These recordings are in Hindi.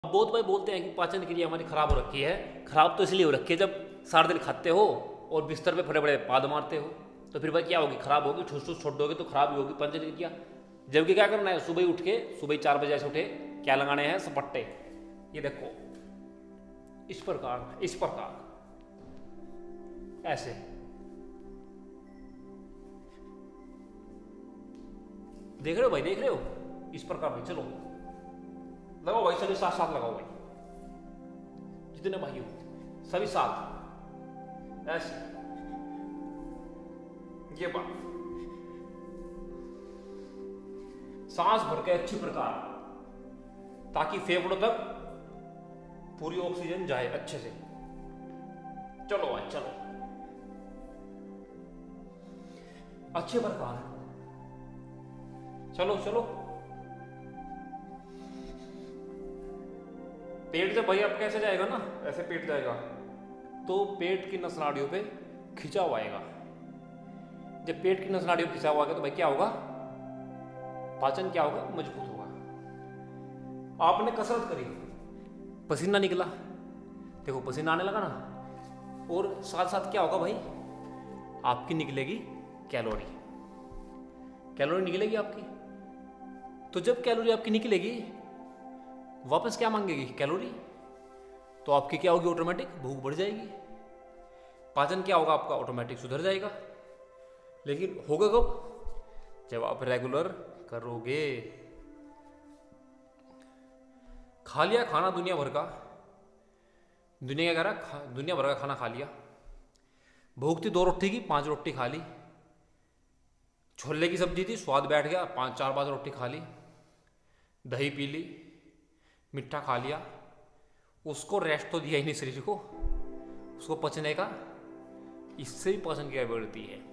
बहुत भाई बोलते हैं कि पाचन क्रिया हमारी खराब हो रखी है। खराब तो इसलिए हो रखी है जब सारा दिन खाते हो और बिस्तर पे बड़े बड़े पाद मारते हो, तो फिर भाई क्या होगी, खराब होगी। ठूस ठूस छोड़ दोगे तो खराब ही होगी पाचन क्रिया। जबकि क्या करना है, सुबह ही उठ के, सुबह 4 बजे ऐसे उठे, क्या लगाने हैं, सपट्टे। ये देखो, इस प्रकार ऐसे देख रहे हो भाई, देख रहे हो, इस प्रकार भाई। चलो लगाओ भाई, सभी साथ साथ लगाओ भाई, जितने भाई हो सभी साथ ऐसे। ये बात, सांस भर के अच्छी प्रकार, ताकि फेफड़ों तक पूरी ऑक्सीजन जाए अच्छे से। चलो भाई चलो, अच्छे प्रकार, चलो चलो। पेट जब भाई आपका कैसे जाएगा ना, ऐसे पेट जाएगा, तो पेट की नस नाड़ियों पे खिंचाव आएगा। जब पेट की नस नाड़ियों पे खिंचाव आएगा तो भाई क्या होगा, पाचन क्या होगा, मजबूत होगा। आपने कसरत करी, पसीना निकला, देखो पसीना आने लगा ना, और साथ साथ क्या होगा भाई, आपकी निकलेगी कैलोरी, कैलोरी निकलेगी आपकी। तो जब कैलोरी आपकी निकलेगी, वापस क्या मांगेगी, कैलोरी। तो आपकी क्या होगी, ऑटोमेटिक भूख बढ़ जाएगी, पाचन क्या होगा आपका, ऑटोमेटिक सुधर जाएगा। लेकिन होगा कब, जब आप रेगुलर करोगे। खा लिया खाना दुनिया भर का, दुनिया क्या करा, दुनिया भर का खाना खा लिया, भूख थी 2 रोटी की, 5 रोटी खा ली, छोले की सब्जी थी, स्वाद बैठ गया, 4-5 रोटी खा ली, दही पी ली, मिठा खा लिया, उसको रेस्ट तो दिया ही नहीं शरीर को, उसको पचने का। इससे भी पाचन क्रिया बिगड़ती है।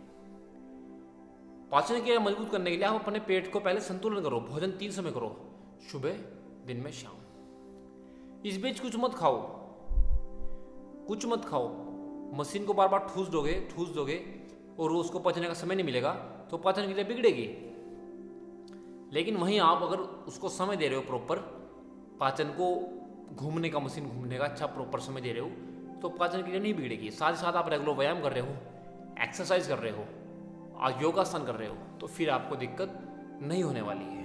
पाचन क्रिया मजबूत करने के लिए आप अपने पेट को पहले संतुलन करो, भोजन 3 समय करो, सुबह, दिन में, शाम। इस बीच कुछ मत खाओ, कुछ मत खाओ। मशीन को बार बार ठूस दोगे और उसको पचने का समय नहीं मिलेगा, तो पाचन क्रिया बिगड़ेगी। लेकिन वहीं आप अगर उसको समय दे रहे हो प्रॉपर, पाचन को घूमने का, मशीन घूमने का अच्छा प्रॉपर समय दे रहे हो, तो पाचन क्रिया नहीं बिगड़ेगी। साथ ही साथ आप रेगुलर व्यायाम कर रहे हो, एक्सरसाइज कर रहे हो, आज योगासन कर रहे हो, तो फिर आपको दिक्कत नहीं होने वाली है।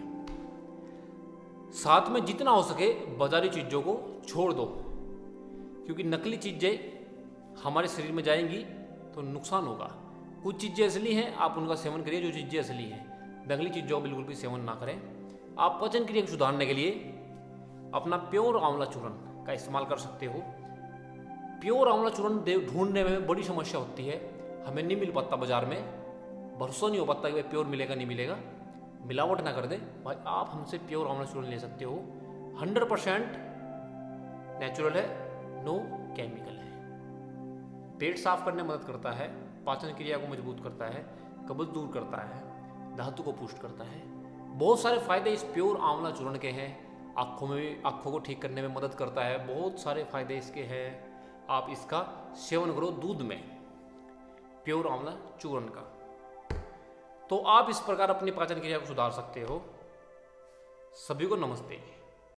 साथ में जितना हो सके बाजारी चीज़ों को छोड़ दो, क्योंकि नकली चीज़ें हमारे शरीर में जाएंगी तो नुकसान होगा। कुछ चीज़ें असली हैं, आप उनका सेवन करिए जो चीज़ें असली हैं। नकली चीज़ों का बिल्कुल भी सेवन ना करें। आप पाचन क्रिया को सुधारने के लिए अपना प्योर आंवला चूर्ण का इस्तेमाल कर सकते हो। प्योर आंवला चूर्ण ढूंढने में बड़ी समस्या होती है, हमें नहीं मिल पाता बाजार में, भरोसा नहीं हो पाता कि भाई प्योर मिलेगा नहीं मिलेगा, मिलावट ना कर दे भाई। आप हमसे प्योर आंवला चूर्ण ले सकते हो, 100% नेचुरल है, नो केमिकल है। पेट साफ करने में मदद करता है, पाचन क्रिया को मजबूत करता है, कब्ज दूर करता है, धातु को पुष्ट करता है। बहुत सारे फायदे इस प्योर आंवला चूर्ण के हैं। आँखों को ठीक करने में मदद करता है, बहुत सारे फायदे इसके हैं। आप इसका सेवन करो दूध में, प्योर आंवला चूर्ण का, तो आप इस प्रकार अपनी पाचन क्रिया को सुधार सकते हो। सभी को नमस्ते।